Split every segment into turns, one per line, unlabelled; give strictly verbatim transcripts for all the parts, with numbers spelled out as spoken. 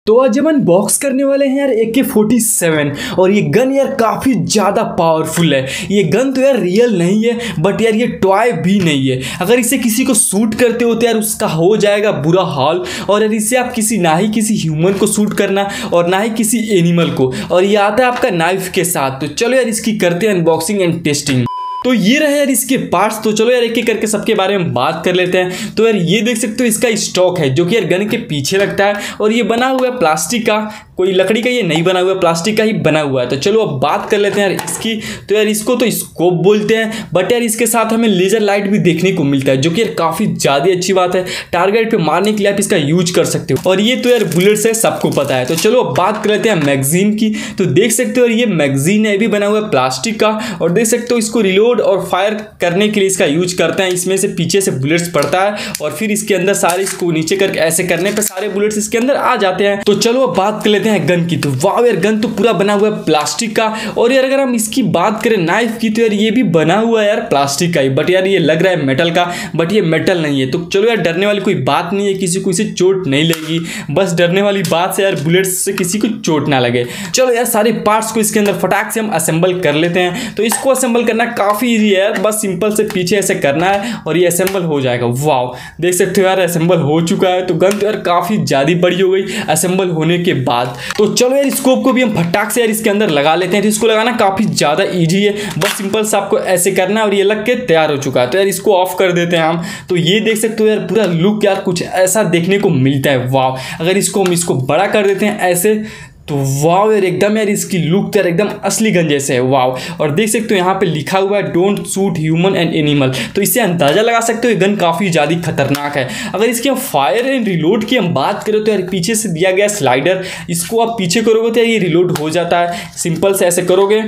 तो आज हम अनबॉक्स करने वाले हैं यार ए के फोर्टी सेवन। और ये गन यार काफ़ी ज़्यादा पावरफुल है। ये गन तो यार रियल नहीं है, बट यार ये टॉय भी नहीं है। अगर इसे किसी को शूट करते हो तो यार उसका हो जाएगा बुरा हाल। और यार इसे आप किसी ना ही किसी ह्यूमन को शूट करना और ना ही किसी एनिमल को। और ये आता है आपका नाइफ के साथ। तो चलो यार इसकी करते हैं अनबॉक्सिंग एंड टेस्टिंग। तो ये रहे यार इसके पार्ट्स। तो चलो यार एक एक करके सबके बारे में बात कर लेते हैं। तो यार ये देख सकते हो इसका स्टॉक है जो कि यार गन के पीछे लगता है। और ये बना हुआ है प्लास्टिक का, कोई लकड़ी का ये नहीं बना हुआ है, प्लास्टिक का ही बना हुआ है। तो चलो अब बात कर लेते हैं यार इसकी। तो यार इसको तो स्कोप बोलते हैं, बट यार इसके साथ हमें लेजर लाइट भी देखने को मिलता है, जो कि यार काफ़ी ज़्यादा अच्छी बात है। टारगेट पे मारने के लिए आप इसका यूज कर सकते हो। और ये तो यार बुलेट्स है, सबको पता है। तो चलो अब बात कर लेते हैं मैगजीन की। तो देख सकते हो ये मैगजीन है, भी बना हुआ है प्लास्टिक का। और देख सकते हो इसको रिलोड और फायर करने के लिए इसका यूज करते हैं। इसमें से पीछे से बुलेट्स पड़ता है और फिर इसके अंदर सारे इसको नीचे करके ऐसे करने पे सारे बुलेट्स इसके अंदर आ जाते हैं। तो चलो अब बात कर लेते हैं गन की। तो वाह यार गन तो पूरा बना हुआ है प्लास्टिक का। और यार अगर हम इसकी बात करें नाइफ की, तो यार ये भी बना हुआ है यार प्लास्टिक का ही, बट यार ये लग रहा है मेटल का, बट ये मेटल नहीं है। तो चलो यार डरने वाली कोई बात नहीं है, किसी को इसे चोट नहीं लगेगी। बस डरने वाली बात से यार बुलेट्स से किसी को चोट ना लगे। चलो यार सारे पार्ट्स को इसके अंदर फटाक से हम असेंबल कर लेते हैं। तो इसको असेंबल करना काफी ईजी है, बस सिंपल से पीछे ऐसे करना है और ये असेंबल हो जाएगा। वाव देख सकते हो यार असेंबल हो चुका है। तो गन तो यार काफी ज्यादा बड़ी हो गई असेंबल होने के बाद। तो चलो यार स्कोप को भी हम फटाक से यार इसके अंदर लगा लेते हैं। तो इसको लगाना काफी ज्यादा इजी है, बस सिंपल से आपको ऐसे करना है और ये लग के तैयार हो चुका है। तो यार इसको ऑफ कर देते हैं हम। तो ये देख सकते हो यार पूरा लुक यार कुछ ऐसा देखने को मिलता है। वाव अगर इसको हम इसको बड़ा कर देते हैं ऐसे, तो वाव यार एकदम यार इसकी लुक यार एकदम असली गन जैसे है। वाव और देख सकते हो यहाँ पे लिखा हुआ है don't shoot human and animal. तो इससे अंदाजा लगा सकते हो ये गन काफ़ी ज़्यादा खतरनाक है। अगर इसकी हम फायर एंड रिलोड की हम बात करें तो यार पीछे से दिया गया स्लाइडर, इसको आप पीछे करोगे तो यार ये रिलोड हो जाता है। सिंपल से ऐसे करोगे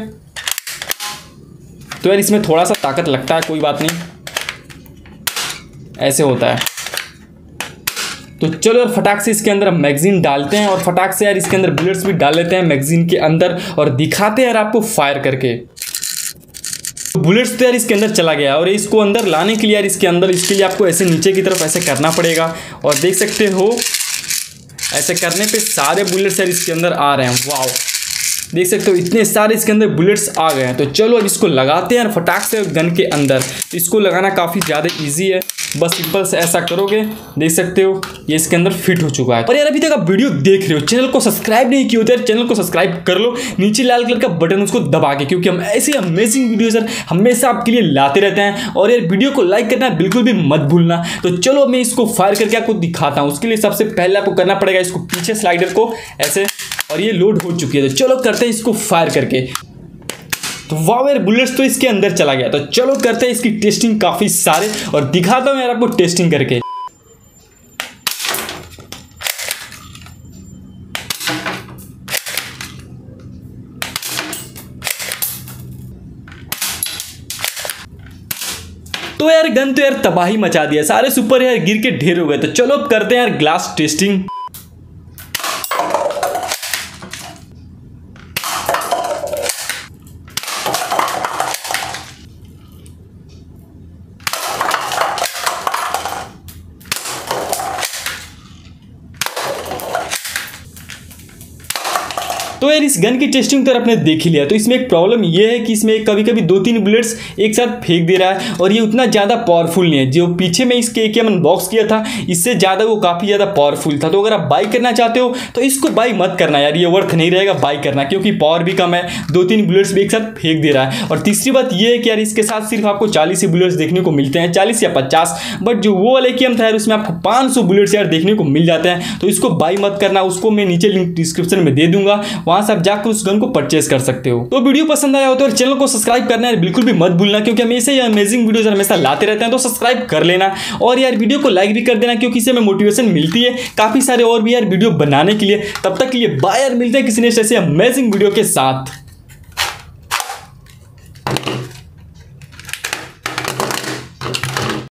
तो यार इसमें थोड़ा सा ताकत लगता है, कोई बात नहीं, ऐसे होता है। तो चलो यार फटाक से इसके अंदर हम मैगजीन डालते हैं और फटाक से यार इसके अंदर बुलेट्स भी डाल लेते हैं मैगजीन के अंदर और दिखाते हैं यार आपको फायर करके। तो बुलेट्स तो यार इसके अंदर चला गया और इसको अंदर लाने के लिए यार इसके अंदर इसके लिए आपको ऐसे नीचे की तरफ ऐसे करना पड़ेगा। और देख सकते हो ऐसे करने पे सारे बुलेट्स यार इसके अंदर आ रहे हैं। वाव देख सकते हो इतने सारे इसके अंदर बुलेट्स आ गए हैं। तो चलो अब इसको लगाते हैं फटाक से गन के अंदर। इसको लगाना काफ़ी ज़्यादा इजी है, बस सिंपल से ऐसा करोगे, देख सकते हो ये इसके अंदर फिट हो चुका है। और यार अभी तक आप वीडियो देख रहे हो, चैनल को सब्सक्राइब नहीं किया होता है, चैनल को सब्सक्राइब कर लो नीचे लाल कलर का बटन उसको दबा के, क्योंकि हम ऐसे अमेजिंग वीडियोस यार हमेशा आपके लिए लाते रहते हैं। और यार वीडियो को लाइक करना बिल्कुल भी मत भूलना। तो चलो मैं इसको फायर करके आपको दिखाता हूँ। उसके लिए सबसे पहले आपको करना पड़ेगा इसको पीछे स्लाइडर को ऐसे, और ये लोड हो चुकी है। तो चलो करते हैं इसको फायर करके। तो वाह यार बुलेट्स तो इसके अंदर चला गया। तो चलो करते हैं इसकी टेस्टिंग काफी सारे और दिखाता हूं यार आपको टेस्टिंग करके। तो यार गन तो यार तबाही मचा दिया, सारे सुपर यार गिर के ढेर हो गए। तो चलो अब करते हैं यार ग्लास टेस्टिंग। तो यार इस गन की टेस्टिंग तो आपने देख ही लिया। तो इसमें एक प्रॉब्लम ये है कि इसमें कभी कभी दो तीन बुलेट्स एक साथ फेंक दे रहा है और ये उतना ज़्यादा पावरफुल नहीं है। जो पीछे में इसके एक अनबॉक्स किया था इससे ज़्यादा वो काफ़ी ज़्यादा पावरफुल था। तो अगर आप बाई करना चाहते हो तो इसको बाई मत करना यार, ये वर्थ नहीं रहेगा बाई करना, क्योंकि पावर भी कम है, दो तीन बुलेट्स भी एक साथ फेंक दे रहा है। और तीसरी बात ये है कि यार इसके साथ सिर्फ आपको चालीस ही बुलेट्स देखने को मिलते हैं, चालीस या पचास। बट जो वो वाले की हम था यार उसमें आपको पाँच सौ बुलेट्स यार देखने को मिल जाते हैं। तो इसको बाई मत करना, उसको मैं नीचे लिंक डिस्क्रिप्शन में दे दूंगा, वहाँ से आप जाकर उस को परचेस कर सकते हो। तो वीडियो पसंद आया हो तो चैनल को सब्सक्राइब करना है बिल्कुल भी मत भूलना, क्योंकि हमेशा ये अमेजिंग वीडियोस हमेशा लाते रहते हैं। तो सब्सक्राइब कर लेना और यार वीडियो को लाइक भी कर देना, क्योंकि इससे हमें मोटिवेशन मिलती है काफी सारे और भी यार वीडियो बनाने के लिए। तब तक के लिए बाय यार, मिलते हैं किसी नेक्स्ट ऐसे अमेजिंग वीडियो के साथ।